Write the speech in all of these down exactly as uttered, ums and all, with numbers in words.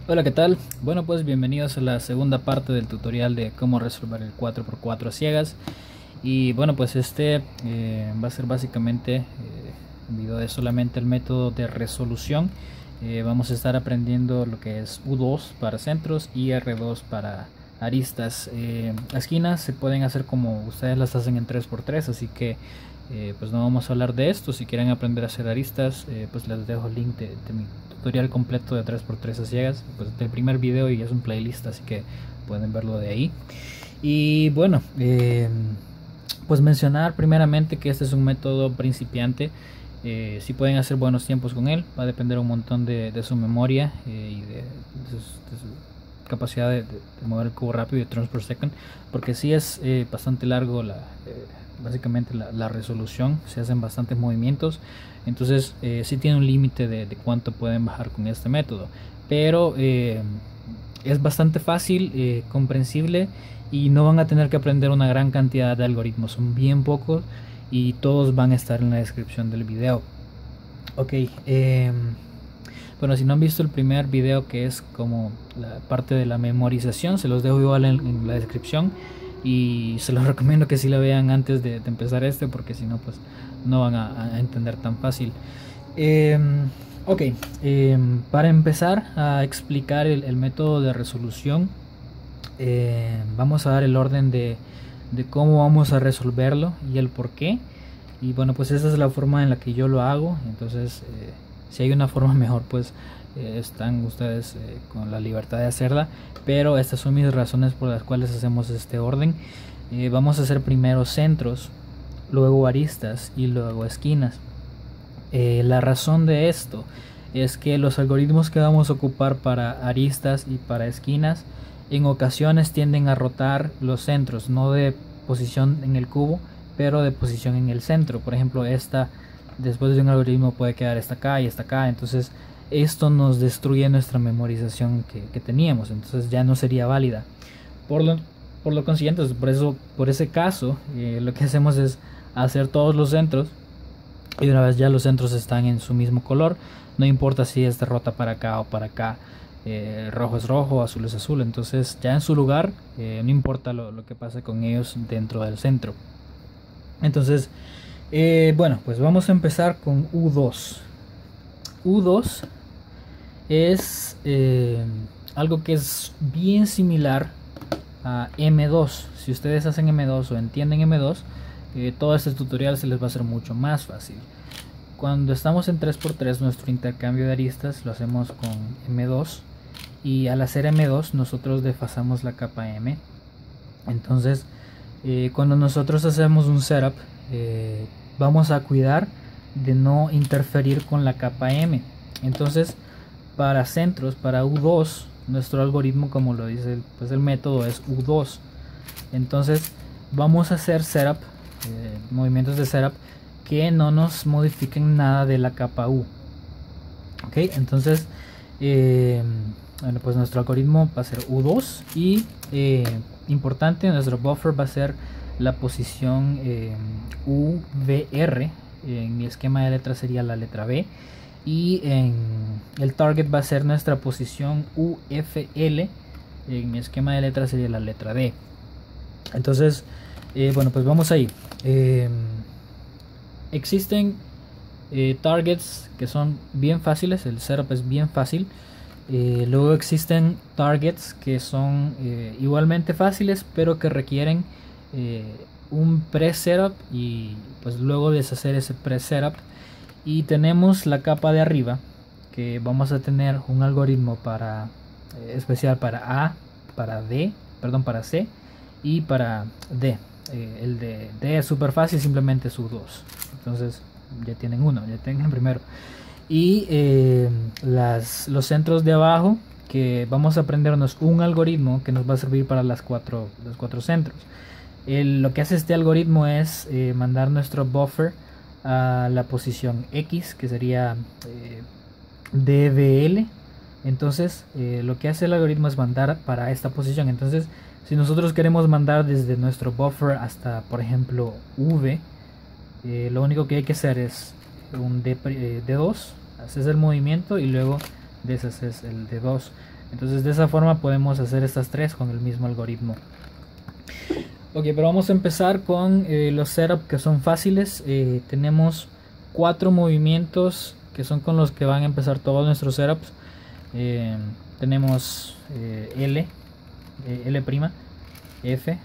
Hola, ¿qué tal? Bueno, pues bienvenidos a la segunda parte del tutorial de cómo resolver el cuatro por cuatro a ciegas. Y bueno, pues este eh, va a ser básicamente eh, un video de solamente el método de resolución. Eh, vamos a estar aprendiendo lo que es U dos para centros y R dos para aristas. Eh, esquinas se pueden hacer como ustedes las hacen en tres por tres, así que eh, pues no vamos a hablar de esto. Si quieren aprender a hacer aristas, eh, pues les dejo el link de, de mi tutorial completo de tres por tres a ciegas, pues del primer video, y es un playlist, así que pueden verlo de ahí. Y bueno, eh, pues mencionar primeramente que este es un método principiante. Eh, si pueden hacer buenos tiempos con él, va a depender un montón de, de su memoria eh, y de, de, sus, de, su capacidad de, de, de mover el cubo rápido y turns per second, porque si sí es eh, bastante largo la, eh, básicamente la, la resolución, se hacen bastantes movimientos, entonces eh, sí tiene un límite de, de cuánto pueden bajar con este método, pero eh, es bastante fácil, eh, comprensible, y no van a tener que aprender una gran cantidad de algoritmos, son bien pocos y todos van a estar en la descripción del video. Ok, eh, bueno, si no han visto el primer video, que es como la parte de la memorización, se los dejo igual en, en la descripción, y se los recomiendo que si sí lo vean antes de, de empezar este, porque si no pues no van a, a entender tan fácil. Eh, ok, eh, para empezar a explicar el, el método de resolución, eh, vamos a dar el orden de, de cómo vamos a resolverlo y el por qué. Y bueno, pues esa es la forma en la que yo lo hago. Entonces eh, si hay una forma mejor, pues eh, están ustedes eh, con la libertad de hacerla, pero estas son mis razones por las cuales hacemos este orden. Eh, vamos a hacer primero centros, luego aristas y luego esquinas. Eh, la razón de esto es que los algoritmos que vamos a ocupar para aristas y para esquinas en ocasiones tienden a rotar los centros, no de posición en el cubo, pero de posición en el centro. Por ejemplo, esta, después de un algoritmo, puede quedar esta acá y esta acá. Entonces esto nos destruye nuestra memorización que, que teníamos, entonces ya no sería válida. Por lo, por lo consiguiente, por eso, por ese caso, eh, lo que hacemos es hacer todos los centros, y una vez ya los centros están en su mismo color, no importa si es de rota para acá o para acá, eh, rojo es rojo, azul es azul, entonces ya en su lugar, eh, no importa lo, lo que pase con ellos dentro del centro. Entonces, eh, bueno, pues vamos a empezar con U dos. U dos es eh, algo que es bien similar a M dos. Si ustedes hacen M dos o entienden M dos, eh, todo este tutorial se les va a hacer mucho más fácil. Cuando estamos en tres por tres, nuestro intercambio de aristas lo hacemos con M dos, y al hacer M dos nosotros desfasamos la capa M. Entonces eh, cuando nosotros hacemos un setup, eh, vamos a cuidar de no interferir con la capa M. Entonces para centros, para U dos, nuestro algoritmo, como lo dice el, pues el método, es U dos. Entonces vamos a hacer setup, eh, movimientos de setup que no nos modifiquen nada de la capa U. Ok, entonces eh, bueno, pues nuestro algoritmo va a ser U dos, y eh, importante, nuestro buffer va a ser la posición eh, U V R. En mi esquema de letras sería la letra B, y en el target va a ser nuestra posición U F L. En mi esquema de letras sería la letra D. Entonces eh, bueno, pues vamos ahí. eh, existen eh, targets que son bien fáciles, el setup es bien fácil. Eh, luego existen targets que son eh, igualmente fáciles, pero que requieren eh, un pre-setup, y pues luego deshacer ese pre-setup. Y tenemos la capa de arriba, que vamos a tener un algoritmo para eh, especial para A, para D, perdón, para C y para D. Eh, el de D es súper fácil, simplemente es U dos. Entonces ya tienen uno, ya tienen primero. Y eh, las, los centros de abajo, que vamos a aprendernos un algoritmo que nos va a servir para las cuatro, los cuatro centros. El, lo que hace este algoritmo es eh, mandar nuestro buffer a la posición X, que sería eh, D V L. Entonces eh, lo que hace el algoritmo es mandar para esta posición. Entonces si nosotros queremos mandar desde nuestro buffer hasta, por ejemplo, V, eh, lo único que hay que hacer es un D, eh, D2, haces el movimiento y luego deshaces el de dos. Entonces de esa forma podemos hacer estas tres con el mismo algoritmo. Ok, pero vamos a empezar con eh, los setup que son fáciles. Eh, tenemos cuatro movimientos que son con los que van a empezar todos nuestros setups. Eh, tenemos eh, L, eh, L', F,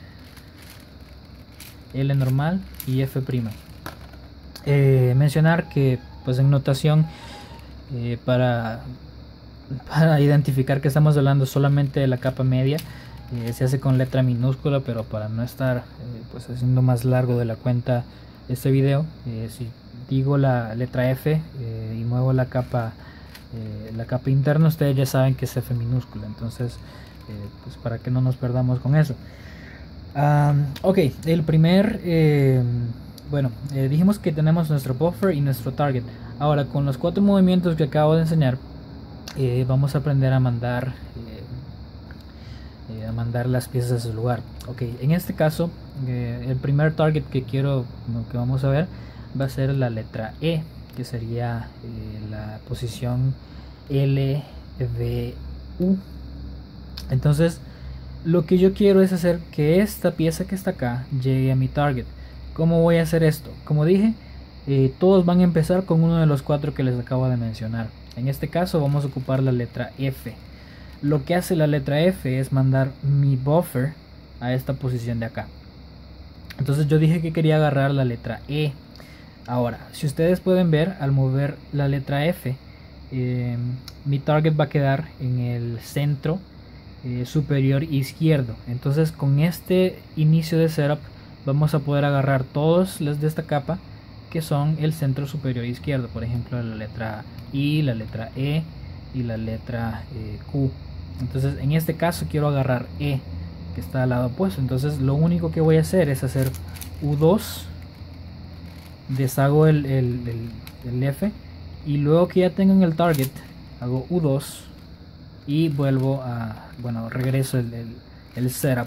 L normal y F'. Eh, mencionar que pues en notación eh, para, para identificar que estamos hablando solamente de la capa media, eh, se hace con letra minúscula, pero para no estar eh, pues haciendo más largo de la cuenta este video, eh, si digo la letra F eh, y muevo la capa eh, la capa interna, ustedes ya saben que es F minúscula. Entonces eh, pues para que no nos perdamos con eso. Um, ok, el primer eh, bueno, eh, dijimos que tenemos nuestro buffer y nuestro target. Ahora con los cuatro movimientos que acabo de enseñar, eh, vamos a aprender a mandar eh, eh, a mandar las piezas a su lugar. Ok, en este caso eh, el primer target que quiero que vamos a ver va a ser la letra E, que sería eh, la posición L V U. Entonces lo que yo quiero es hacer que esta pieza que está acá llegue a mi target. ¿Cómo voy a hacer esto? Como dije, eh, todos van a empezar con uno de los cuatro que les acabo de mencionar. En este caso vamos a ocupar la letra F. Lo que hace la letra F es mandar mi buffer a esta posición de acá. Entonces yo dije que quería agarrar la letra E. Ahora, si ustedes pueden ver, al mover la letra F, eh, mi target va a quedar en el centro eh, superior izquierdo. Entonces con este inicio de setup vamos a poder agarrar todos los de esta capa que son el centro superior izquierdo. Por ejemplo, la letra I, la letra E y la letra eh, Q. Entonces en este caso quiero agarrar E, que está al lado opuesto. Entonces lo único que voy a hacer es hacer U dos, deshago el, el, el, el F, y luego que ya tengo en el target hago U dos y vuelvo a, bueno, regreso el, el, el setup.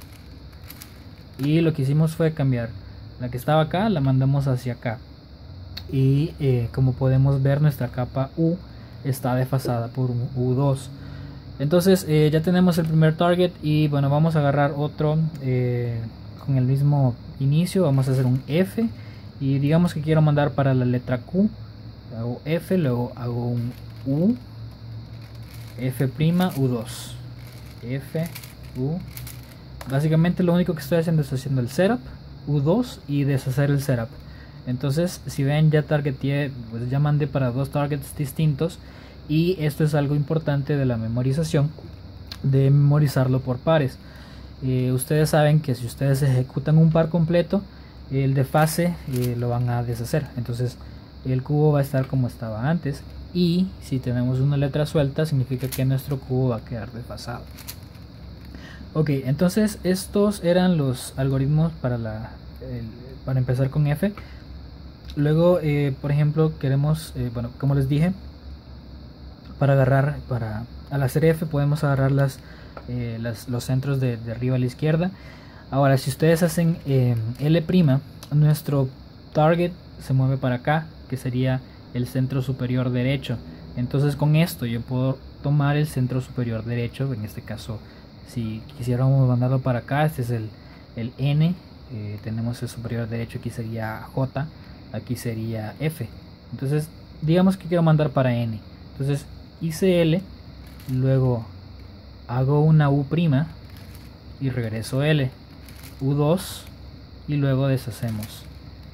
Y lo que hicimos fue cambiar la que estaba acá, la mandamos hacia acá. Y eh, como podemos ver, nuestra capa U está desfasada por un U dos. Entonces eh, ya tenemos el primer target. Y bueno, vamos a agarrar otro eh, con el mismo inicio. Vamos a hacer un F. Y digamos que quiero mandar para la letra Q. Hago F, luego hago un U, F', U dos, F, U. Básicamente lo único que estoy haciendo es haciendo el setup, U dos y deshacer el setup. Entonces si ven, ya targeté, pues ya mandé para dos targets distintos. Y esto es algo importante de la memorización, de memorizarlo por pares. Eh, ustedes saben que si ustedes ejecutan un par completo, el de fase eh, lo van a deshacer. Entonces el cubo va a estar como estaba antes. Y si tenemos una letra suelta, significa que nuestro cubo va a quedar desfasado. Ok, entonces estos eran los algoritmos para, la, el, para empezar con F. Luego, eh, por ejemplo, queremos, eh, bueno, como les dije, para agarrar, para al hacer F podemos agarrar las, eh, las, los centros de, de arriba a la izquierda. Ahora, si ustedes hacen eh, L', nuestro target se mueve para acá, que sería el centro superior derecho. Entonces con esto yo puedo tomar el centro superior derecho. En este caso, si quisiéramos mandarlo para acá, este es el, el N, eh, tenemos el superior derecho, aquí sería J, aquí sería F. Entonces digamos que quiero mandar para N. Entonces hice L, luego hago una U' y regreso L, U dos y luego deshacemos.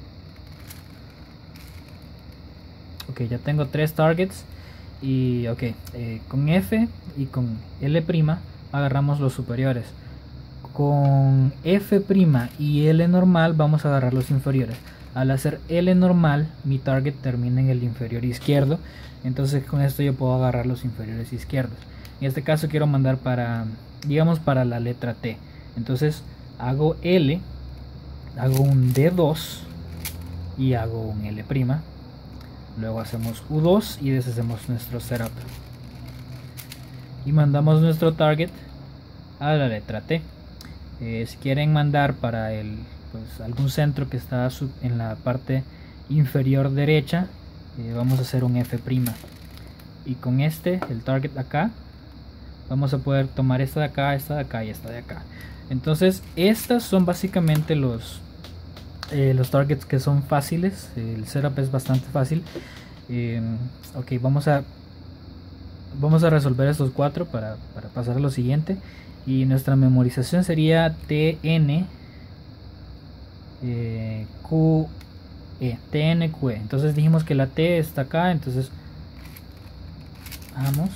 Ok, ya tengo tres targets. Y ok, eh, con F y con L' agarramos los superiores. Con F' y L normal vamos a agarrar los inferiores. Al hacer L normal, mi target termina en el inferior izquierdo. Entonces con esto yo puedo agarrar los inferiores izquierdos. En este caso quiero mandar para, digamos, para la letra T. Entonces hago L, hago un D dos y hago un L'. Luego hacemos U dos y deshacemos nuestro setup. Y mandamos nuestro target a la letra T. Eh, si quieren mandar para el, pues, algún centro que está en la parte inferior derecha, eh, vamos a hacer un F'. y con este, el target acá, vamos a poder tomar esta de acá, esta de acá y esta de acá. Entonces estas son básicamente los eh, los targets que son fáciles. El setup es bastante fácil. eh, ok, vamos a vamos a resolver estos cuatro para, para pasar a lo siguiente. Y nuestra memorización sería tn eh, qe, tnqe. Entonces dijimos que la t está acá, entonces vamos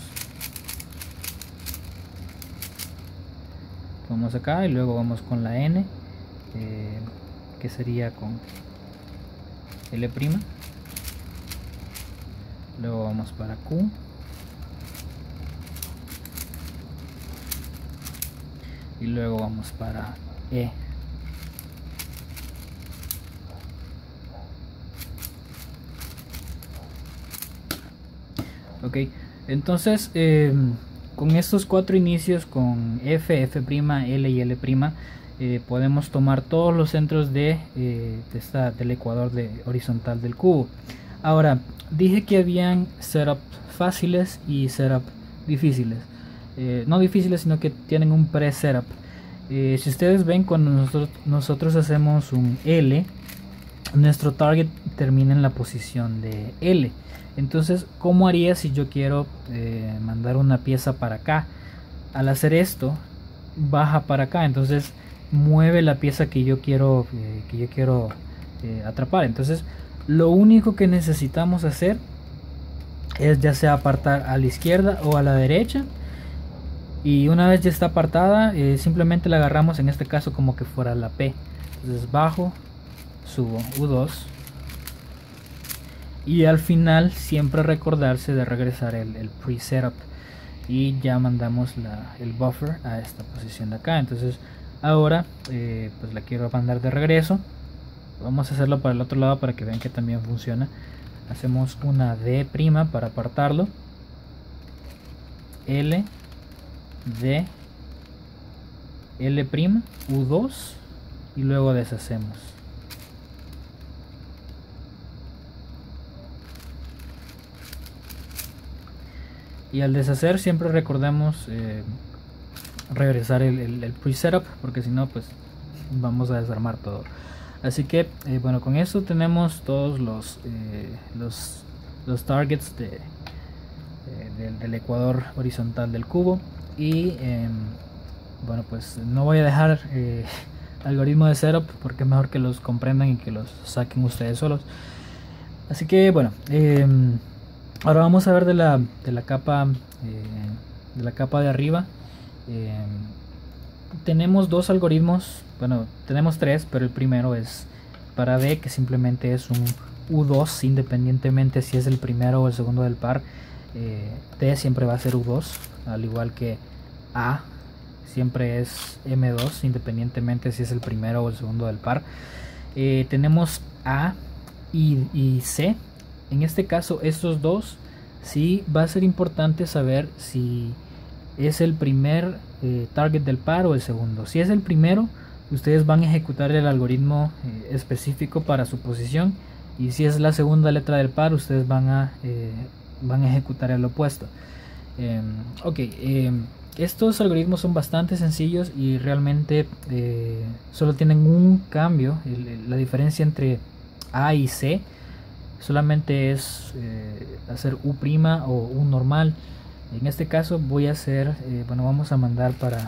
vamos acá y luego vamos con la n, eh, que sería con l', luego vamos para q, y luego vamos para e. Ok, entonces eh, con estos cuatro inicios, con F, F', L y L', eh, podemos tomar todos los centros de, eh, de esta, del ecuador de, horizontal del cubo. Ahora, dije que habían setup fáciles y setup difíciles. Eh, no difíciles, sino que tienen un pre-setup. Eh, si ustedes ven, cuando nosotros, nosotros hacemos un L, nuestro target termina en la posición de L. Entonces, ¿cómo haría si yo quiero eh, mandar una pieza para acá? Al hacer esto, baja para acá, entonces mueve la pieza que yo quiero, eh, que yo quiero eh, atrapar. Entonces, lo único que necesitamos hacer es ya sea apartar a la izquierda o a la derecha. Y una vez ya está apartada, eh, simplemente la agarramos, en este caso como que fuera la P. Entonces bajo, subo U dos. Y al final siempre recordarse de regresar el, el pre-setup. Y ya mandamos la, el buffer a esta posición de acá. Entonces ahora eh, pues la quiero mandar de regreso. Vamos a hacerlo para el otro lado para que vean que también funciona. Hacemos una D' para apartarlo. L, D, L', U dos. Y luego deshacemos. Y al deshacer siempre recordemos eh, regresar el, el, el pre-setup, porque si no pues vamos a desarmar todo. Así que eh, bueno, con esto tenemos todos los, eh, los, los targets de, eh, del, del ecuador horizontal del cubo. Y eh, bueno, pues no voy a dejar eh, algoritmo de setup porque es mejor que los comprendan y que los saquen ustedes solos. Así que bueno, eh, ahora vamos a ver de la, de la capa eh, de la capa de arriba. Eh, tenemos dos algoritmos, bueno, tenemos tres, pero el primero es para D, que simplemente es un U dos, independientemente si es el primero o el segundo del par. eh, D siempre va a ser U dos, al igual que A siempre es M dos, independientemente si es el primero o el segundo del par. Eh, tenemos A y, y C. En este caso, estos dos, sí va a ser importante saber si es el primer eh, target del par o el segundo. Si es el primero, ustedes van a ejecutar el algoritmo eh, específico para su posición, y si es la segunda letra del par, ustedes van a, eh, van a ejecutar el opuesto. Eh, ok, eh, estos algoritmos son bastante sencillos y realmente eh, solo tienen un cambio. El, el, la diferencia entre A y C solamente es eh, hacer U' o U normal. En este caso voy a hacer, eh, bueno, vamos a mandar para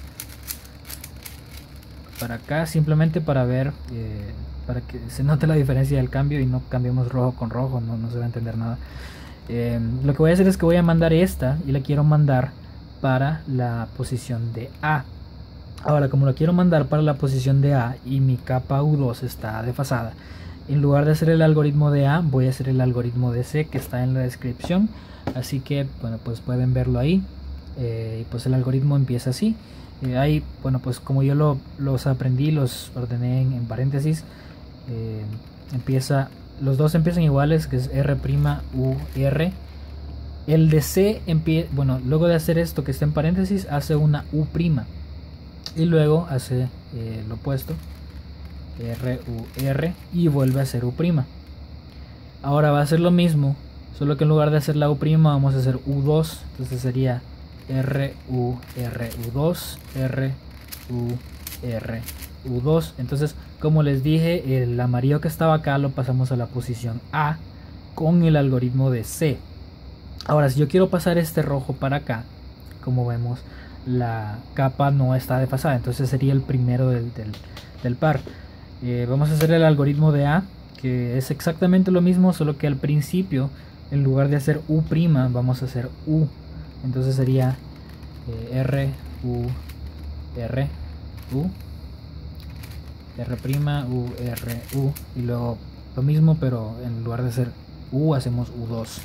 para acá, simplemente para ver, eh, para que se note la diferencia del cambio y no cambiemos rojo con rojo, no, no se va a entender nada. Eh, lo que voy a hacer es que voy a mandar esta y la quiero mandar para la posición de A. Ahora, como lo quiero mandar para la posición de A y mi capa U dos está desfasada, en lugar de hacer el algoritmo de A, voy a hacer el algoritmo de C, que está en la descripción. Así que bueno, pues pueden verlo ahí. Eh, y pues el algoritmo empieza así. Eh, ahí, bueno, pues como yo lo, los aprendí, los ordené en, en paréntesis. Eh, empieza, los dos empiezan iguales, que es R', U, R. El de C empieza, bueno, luego de hacer esto que está en paréntesis, hace una U'. Y luego hace eh, lo opuesto. R, U, R, y vuelve a ser U'. Ahora va a hacer lo mismo solo que en lugar de hacer la U' vamos a hacer U dos, entonces sería R, U, R, U dos, R, U, R, U dos. Entonces, como les dije, el amarillo que estaba acá lo pasamos a la posición A con el algoritmo de C. Ahora, si yo quiero pasar este rojo para acá, como vemos, la capa no está desfasada, entonces sería el primero del, del, del par. Eh, vamos a hacer el algoritmo de A, que es exactamente lo mismo, solo que al principio, en lugar de hacer U', vamos a hacer U. Entonces sería eh, R, U, R, U, R', U, R, U, y luego lo mismo, pero en lugar de hacer U hacemos U dos.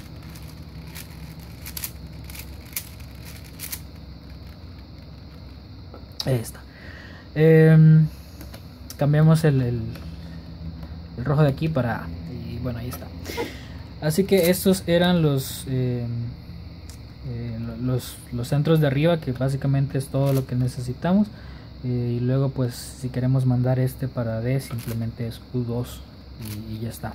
Ahí está. Eh, cambiamos el, el, el rojo de aquí para A, y bueno, ahí está. Así que estos eran los eh, eh, los, los centros de arriba, que básicamente es todo lo que necesitamos. Eh, y luego, pues, si queremos mandar este para D, simplemente es U dos y, y ya está.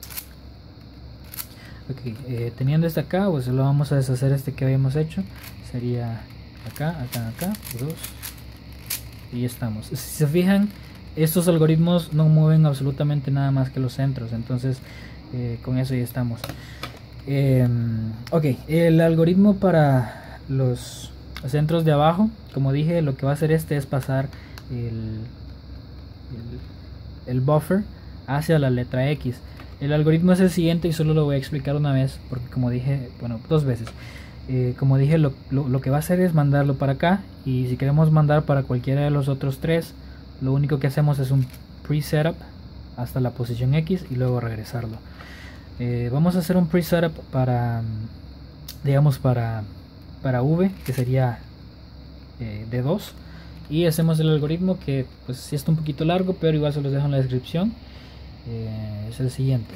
Ok, eh, teniendo este acá, pues lo vamos a deshacer este que habíamos hecho. Sería acá, acá, acá, U dos. Y ya estamos. Si se fijan, estos algoritmos no mueven absolutamente nada más que los centros. Entonces, eh, con eso ya estamos. Eh, ok, el algoritmo para los centros de abajo, como dije, lo que va a hacer este es pasar el, el, el buffer hacia la letra X. El algoritmo es el siguiente y solo lo voy a explicar una vez, porque como dije, bueno, dos veces. Eh, como dije, lo, lo, lo que va a hacer es mandarlo para acá, y si queremos mandar para cualquiera de los otros tres, lo único que hacemos es un pre-setup hasta la posición X y luego regresarlo. Eh, vamos a hacer un pre-setup para, digamos, para, para V, que sería eh, D dos, y hacemos el algoritmo que pues sí está un poquito largo, pero igual se los dejo en la descripción. Eh, es el siguiente.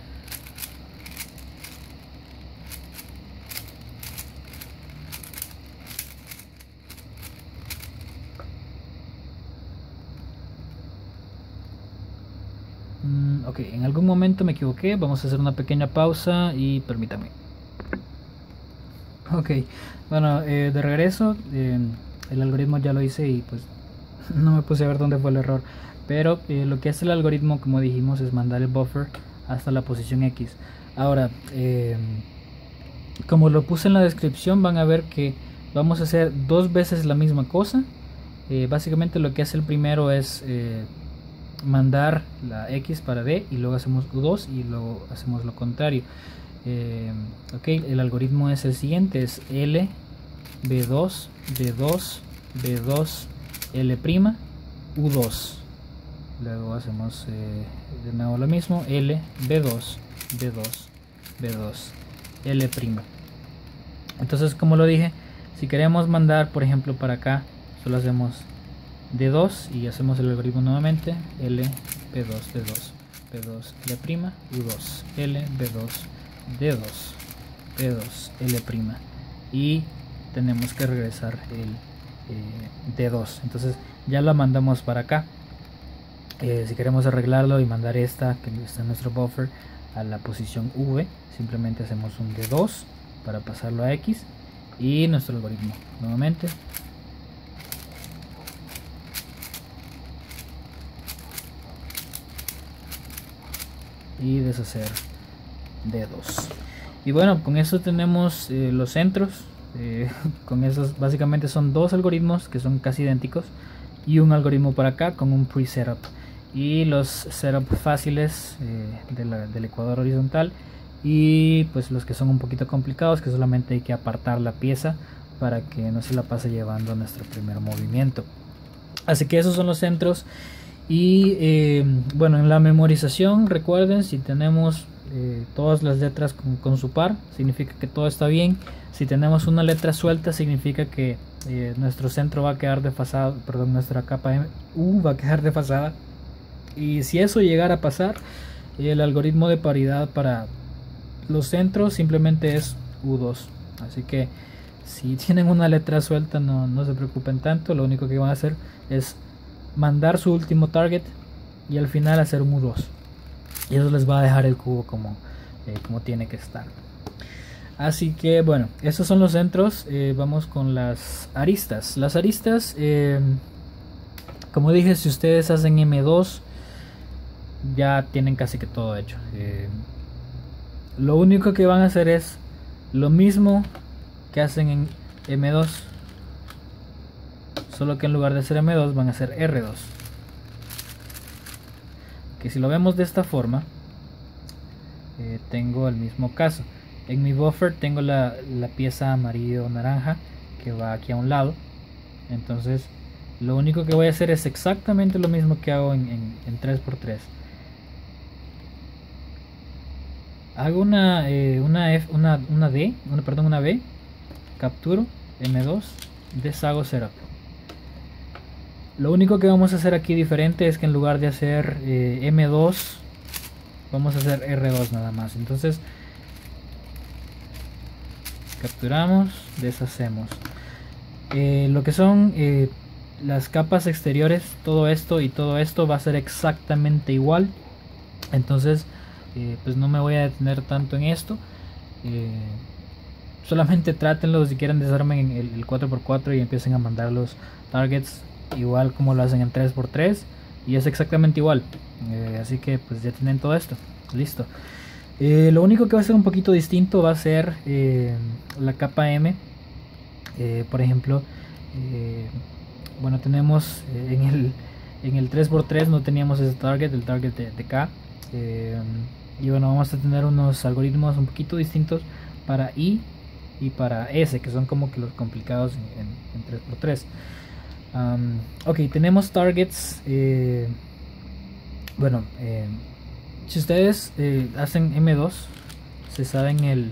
Mm, ok, en algún momento me equivoqué, vamos a hacer una pequeña pausa y permítame. Ok, bueno, eh, de regreso, eh, el algoritmo ya lo hice y pues no me puse a ver dónde fue el error. Pero eh, lo que hace el algoritmo, como dijimos, es mandar el buffer hasta la posición X. Ahora, eh, como lo puse en la descripción, van a ver que vamos a hacer dos veces la misma cosa. Eh, básicamente lo que hace el primero es eh, mandar la X para D, y luego hacemos U dos y luego hacemos lo contrario. Eh, ok, el algoritmo es el siguiente, es L, B dos, B dos, B dos, L', U dos. Luego hacemos eh, de nuevo lo mismo, L, B dos, B dos, B dos, L'. Entonces, como lo dije, si queremos mandar, por ejemplo, para acá, solo hacemos D dos y hacemos el algoritmo nuevamente, L, B dos, D dos, B dos, L', U dos, L, B dos, D dos, B dos, L', y tenemos que regresar el eh, D dos. Entonces ya la mandamos para acá. Eh, si queremos arreglarlo y mandar esta que está en nuestro buffer a la posición V, simplemente hacemos un D dos para pasarlo a X y nuestro algoritmo nuevamente. Y deshacer D dos. Y bueno, con eso tenemos eh, los centros. Eh, con esos básicamente son dos algoritmos que son casi idénticos, y un algoritmo para acá con un pre-setup, y los setup fáciles eh, de la, del ecuador horizontal, y pues los que son un poquito complicados, que solamente hay que apartar la pieza para que no se la pase llevando nuestro primer movimiento. Así que esos son los centros. Y eh, bueno, en la memorización, recuerden, si tenemos eh, todas las letras con, con su par, significa que todo está bien. Si tenemos una letra suelta, significa que eh, nuestro centro va a quedar desfasado, perdón, nuestra capa U va a quedar desfasada. Y si eso llegara a pasar, el algoritmo de paridad para los centros simplemente es U dos. Así que si tienen una letra suelta, no, no se preocupen tanto. Lo único que van a hacer es mandar su último target y al final hacer un U dos, y eso les va a dejar el cubo como, eh, como tiene que estar. Así que bueno, estos son los centros. Eh, vamos con las aristas. Las aristas, eh, como dije, si ustedes hacen eme dos, ya tienen casi que todo hecho. Eh, lo único que van a hacer es lo mismo que hacen en eme dos, solo que en lugar de hacer eme dos van a hacer erre dos. Que si lo vemos de esta forma, eh, tengo el mismo caso. En mi buffer tengo la, la pieza amarillo naranja que va aquí a un lado. Entonces lo único que voy a hacer es exactamente lo mismo que hago en, en, en tres por tres. Hago una, eh, una, F, una, una D, una, perdón, una B, capturo eme dos, deshago setup. Lo único que vamos a hacer aquí diferente es que en lugar de hacer eh, eme dos, vamos a hacer erre dos nada más. Entonces capturamos, deshacemos. Eh, lo que son eh, las capas exteriores, todo esto y todo esto va a ser exactamente igual. Entonces eh, pues no me voy a detener tanto en esto. Eh, solamente trátenlo si quieren, desarmen el, el cuatro por cuatro y empiecen a mandar los targets igual como lo hacen en tres por tres y es exactamente igual. Eh, así que pues ya tienen todo esto listo. Eh, lo único que va a ser un poquito distinto va a ser eh, la capa M. Eh, por ejemplo, eh, bueno, tenemos eh, en el en el tres por tres no teníamos ese target, el target de, de K. Eh, y bueno, vamos a tener unos algoritmos un poquito distintos para I y para S, que son como que los complicados en, en, en tres por tres. Um, ok, tenemos targets. Eh, bueno, eh, si ustedes eh, hacen eme dos, se saben el...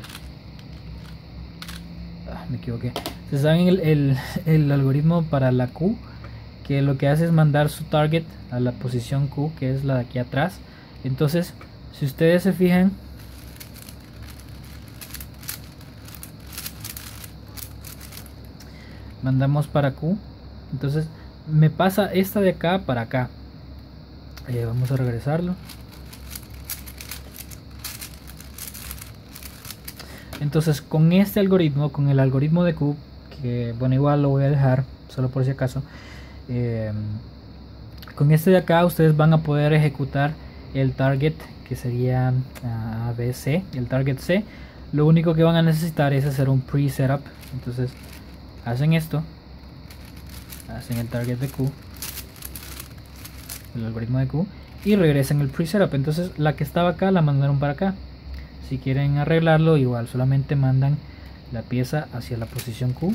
Ah, me equivoqué. Se saben el, el, el algoritmo para la Q, que lo que hace es mandar su target a la posición Q, que es la de aquí atrás. Entonces, si ustedes se fijan, mandamos para Q. Entonces, me pasa esta de acá para acá. Eh, vamos a regresarlo. Entonces con este algoritmo, con el algoritmo de Q, que bueno, igual lo voy a dejar solo por si acaso, eh, con este de acá ustedes van a poder ejecutar el target, que sería A B C, el target C. Lo único que van a necesitar es hacer un pre-setup. Entonces hacen esto, hacen el target de Q, el algoritmo de Q, y regresan el pre-setup. Entonces la que estaba acá la mandaron para acá. Si quieren arreglarlo, igual solamente mandan la pieza hacia la posición Q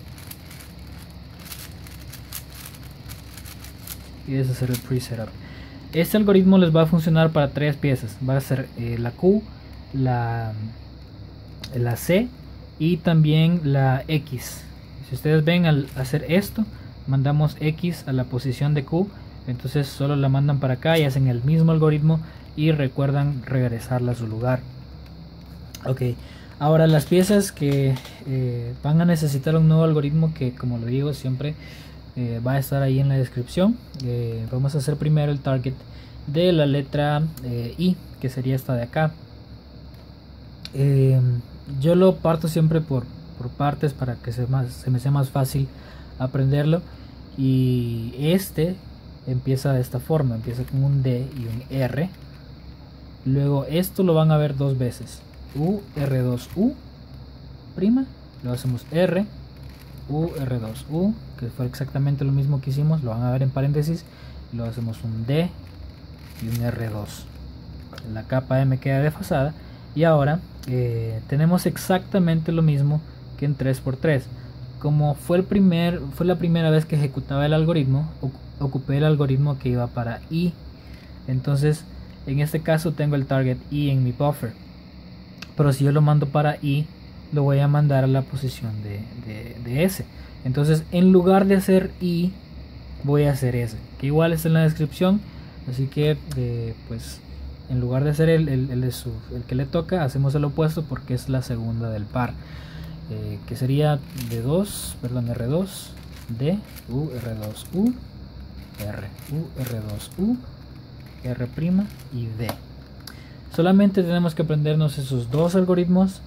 y deshacer el pre-setup. Este algoritmo les va a funcionar para tres piezas. Va a ser eh, la Q, la, la C y también la X. Si ustedes ven, al hacer esto, mandamos X a la posición de Q. Entonces solo la mandan para acá y hacen el mismo algoritmo y recuerdan regresarla a su lugar. Ok, ahora las piezas que eh, van a necesitar un nuevo algoritmo, que como lo digo siempre eh, va a estar ahí en la descripción. Eh, vamos a hacer primero el target de la letra eh, I, que sería esta de acá. Eh, yo lo parto siempre por, por partes para que se, más, se me sea más fácil aprenderlo. Y este empieza de esta forma, empieza con un D y un R. Luego esto lo van a ver dos veces. U, erre dos, U, prima, lo hacemos R, U, erre dos, U, que fue exactamente lo mismo que hicimos, lo van a ver en paréntesis, y lo hacemos un D y un erre dos. La capa M queda desfasada y ahora eh, tenemos exactamente lo mismo que en tres por tres. Como fue, el primer, fue la primera vez que ejecutaba el algoritmo, ocupé el algoritmo que iba para I. Entonces, en este caso tengo el target I en mi buffer. Pero si yo lo mando para I, lo voy a mandar a la posición de, de, de S. Entonces, en lugar de hacer I, voy a hacer S, que igual está en la descripción. Así que, eh, pues, en lugar de hacer el, el, el, el, el que le toca, hacemos el opuesto porque es la segunda del par. Eh, que sería D dos, perdón, erre dos, D, U, erre dos, U, R, U, erre dos, U, R' y D. Solamente tenemos que aprendernos esos dos algoritmos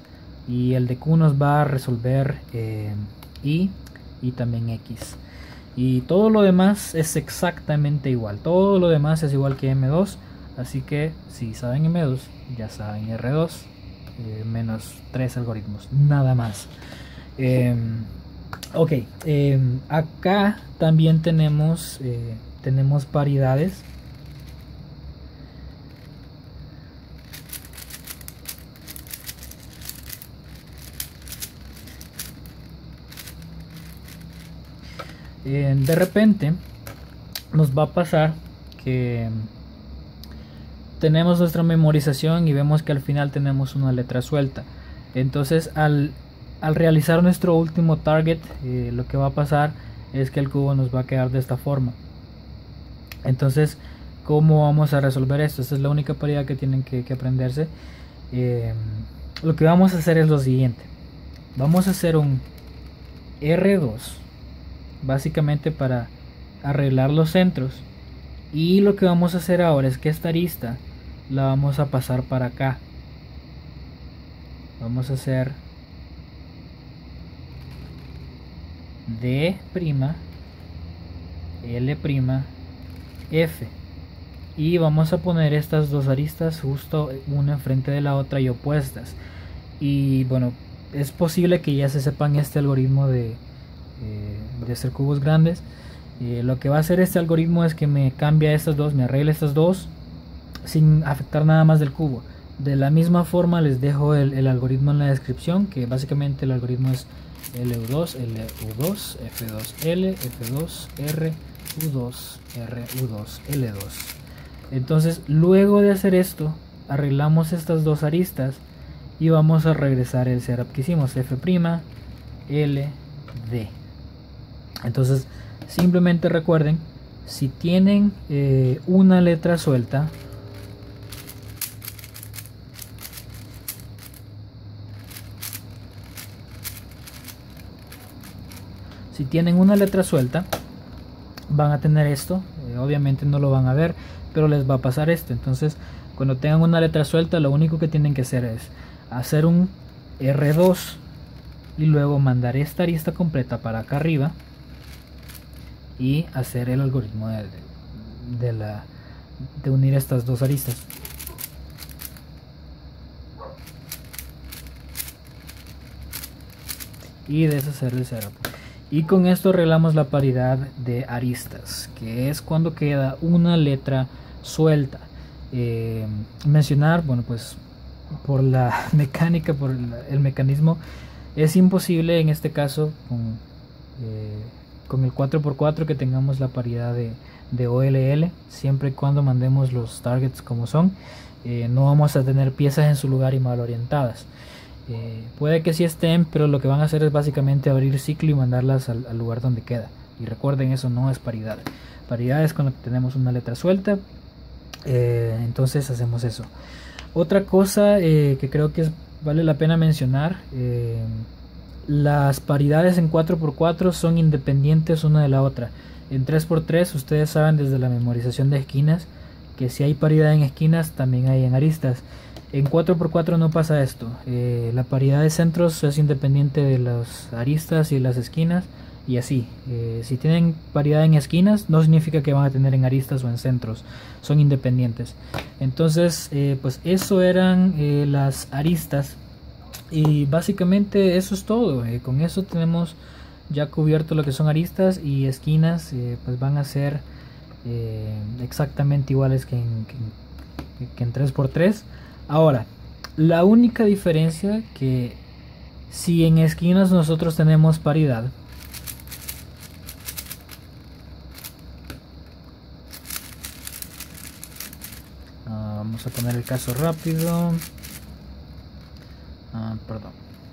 y el de Q nos va a resolver eh, Y y también X, y todo lo demás es exactamente igual, todo lo demás es igual que M dos, así que si saben M dos ya saben R dos, eh, menos tres algoritmos, nada más. eh, ok, eh, acá también tenemos eh, tenemos paridades. Eh, de repente nos va a pasar que tenemos nuestra memorización y vemos que al final tenemos una letra suelta. Entonces al, al realizar nuestro último target, eh, lo que va a pasar es que el cubo nos va a quedar de esta forma. Entonces, ¿cómo vamos a resolver esto? Esta es la única paridad que tienen que, que aprenderse. Eh, lo que vamos a hacer es lo siguiente. Vamos a hacer un R dos, básicamente para arreglar los centros, y lo que vamos a hacer ahora es que esta arista la vamos a pasar para acá. Vamos a hacer D', L', F, y vamos a poner estas dos aristas justo una enfrente de la otra y opuestas. Y bueno, es posible que ya se sepan este algoritmo de, eh, de hacer cubos grandes. Eh, lo que va a hacer este algoritmo es que me cambia estas dos, me arregla estas dos sin afectar nada más del cubo. De la misma forma les dejo el, el algoritmo en la descripción, que básicamente el algoritmo es L U dos, L U dos, F dos L, F dos R, U dos, R U dos, L dos. Entonces, luego de hacer esto, arreglamos estas dos aristas y vamos a regresar el setup que hicimos, F', L, D. Entonces, simplemente recuerden, si tienen eh, una letra suelta, si tienen una letra suelta, van a tener esto. Eh, obviamente no lo van a ver, pero les va a pasar esto. Entonces, cuando tengan una letra suelta, lo único que tienen que hacer es hacer un R dos y luego mandar esta arista completa para acá arriba y hacer el algoritmo de, de, la, de unir estas dos aristas. Y deshacer el setup. Y con esto arreglamos la paridad de aristas, que es cuando queda una letra suelta. Eh, mencionar, bueno, pues por la mecánica, por el, el mecanismo, es imposible en este caso con, eh, con el cuatro por cuatro que tengamos la paridad de, de O L L, siempre y cuando mandemos los targets como son. Eh, no vamos a tener piezas en su lugar y mal orientadas. Eh, puede que sí estén, pero lo que van a hacer es básicamente abrir ciclo y mandarlas al, al lugar donde queda. Y recuerden, eso no es paridad. Paridad es cuando tenemos una letra suelta. Eh, entonces hacemos eso. Otra cosa eh, que creo que es, vale la pena mencionar, eh, las paridades en cuatro por cuatro son independientes una de la otra. En tres por tres ustedes saben desde la memorización de esquinas que si hay paridad en esquinas también hay en aristas. En cuatro por cuatro no pasa esto. Eh, la paridad de centros es independiente de las aristas y las esquinas, y así. Eh, si tienen paridad en esquinas, no significa que van a tener en aristas o en centros. Son independientes. Entonces, eh, pues eso eran eh, las aristas. Y básicamente eso es todo. Eh, con eso tenemos ya cubierto lo que son aristas, y esquinas eh, pues van a ser eh, exactamente iguales que en, que, que en tres por tres. Ahora, la única diferencia que si en esquinas nosotros tenemos paridad, uh, vamos a poner el caso rápido. Uh, perdón.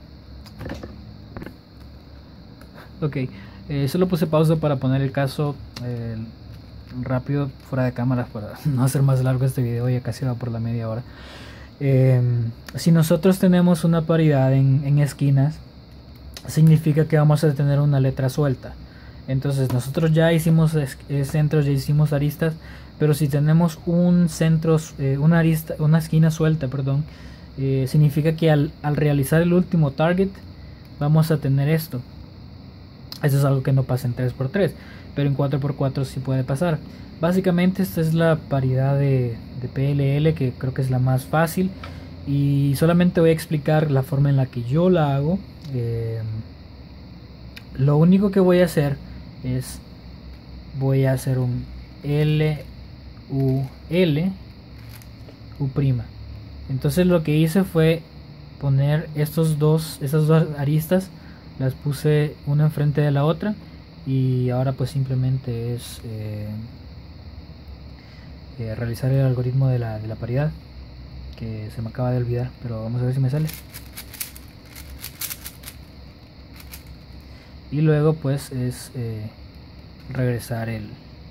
Ok, eh, solo puse pausa para poner el caso eh, rápido fuera de cámara para no hacer más largo este video, ya casi va por la media hora. Eh, si nosotros tenemos una paridad en, en esquinas, significa que vamos a tener una letra suelta. Entonces nosotros ya hicimos eh, centros, ya hicimos aristas, pero si tenemos un centro, eh, una arista, una esquina suelta, perdón, eh, significa que al, al realizar el último target vamos a tener esto. Eso es algo que no pasa en tres por tres, pero en cuatro por cuatro sí puede pasar. Básicamente esta es la paridad de, de P L L, que creo que es la más fácil, y solamente voy a explicar la forma en la que yo la hago. Eh, lo único que voy a hacer es voy a hacer un L U L U'. Entonces lo que hice fue poner estos dos, estas dos aristas, las puse una enfrente de la otra, y ahora pues simplemente es eh, eh, realizar el algoritmo de la, de la paridad, que se me acaba de olvidar, pero vamos a ver si me sale. Y luego pues es eh, regresar el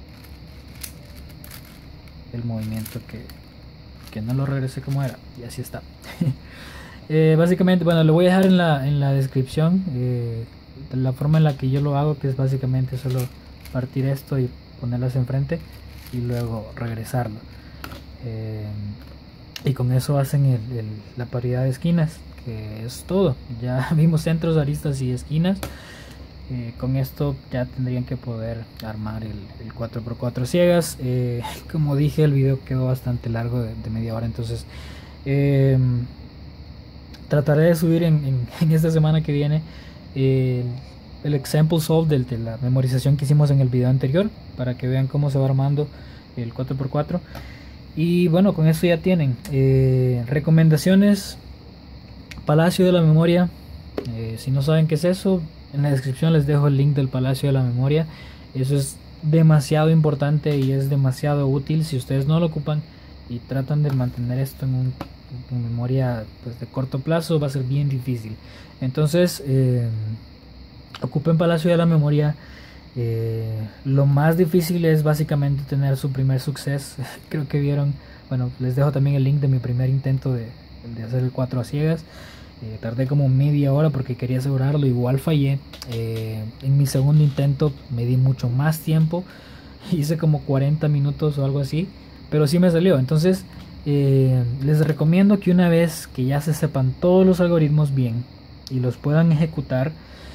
el movimiento que, que no lo regresé como era, y así está. eh, básicamente, bueno, lo voy a dejar en la, en la descripción eh, la forma en la que yo lo hago, que es básicamente solo partir esto y ponerlas enfrente y luego regresarlo, eh, y con eso hacen el, el, la paridad de esquinas, que es todo. Ya vimos centros, aristas y esquinas. Eh, con esto ya tendrían que poder armar el, el cuatro por cuatro ciegas. Eh, como dije, el video quedó bastante largo, de, de media hora, entonces eh, trataré de subir en, en, en esta semana que viene eh, el example solve de, de la memorización que hicimos en el video anterior, para que vean cómo se va armando el cuatro por cuatro. Y bueno, con esto ya tienen eh, recomendaciones. Palacio de la memoria, eh, si no saben qué es eso, en la descripción les dejo el link del Palacio de la Memoria. Eso es demasiado importante y es demasiado útil. Si ustedes no lo ocupan y tratan de mantener esto en, un, en memoria pues, de corto plazo, va a ser bien difícil. Entonces eh, ocupen Palacio de la Memoria. Eh, lo más difícil es básicamente tener su primer suceso. Creo que vieron, bueno, les dejo también el link de mi primer intento de, de hacer el cuatro a ciegas. Eh, tardé como media hora porque quería asegurarlo, igual fallé. Eh, en mi segundo intento me di mucho más tiempo, hice como cuarenta minutos o algo así, pero sí me salió. Entonces eh, les recomiendo que una vez que ya se sepan todos los algoritmos bien y los puedan ejecutar,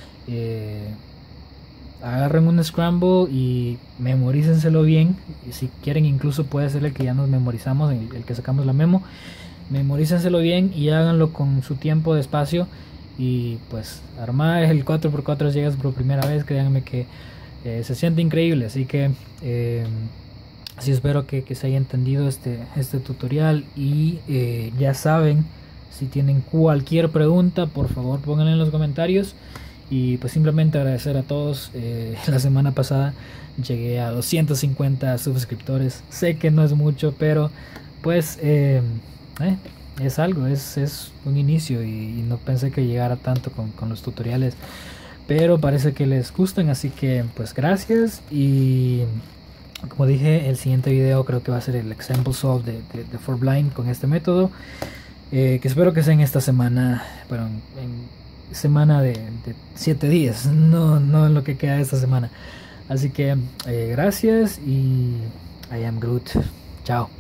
eh, agarren un scramble y memorícenselo bien. Y si quieren, incluso puede ser el que ya nos memorizamos, el, el que sacamos la memo. Memorícenselo bien y háganlo con su tiempo despacio, y pues armar el cuatro por cuatro ciegas por primera vez, créanme que eh, se siente increíble. Así que eh, así espero que, que se haya entendido este, este tutorial, y eh, ya saben, si tienen cualquier pregunta, por favor pónganla en los comentarios. Y pues simplemente agradecer a todos. Eh, la semana pasada llegué a doscientos cincuenta suscriptores, sé que no es mucho, pero pues eh, Eh, es algo, es, es un inicio, y, y no pensé que llegara tanto con, con los tutoriales, pero parece que les gustan, así que pues gracias. Y como dije, el siguiente video creo que va a ser el example solve de, de, de For Blind con este método, eh, que espero que sea en esta semana, bueno, en, en semana de siete días, no, no en lo que queda de esta semana. Así que eh, gracias, y I am Groot. Chao.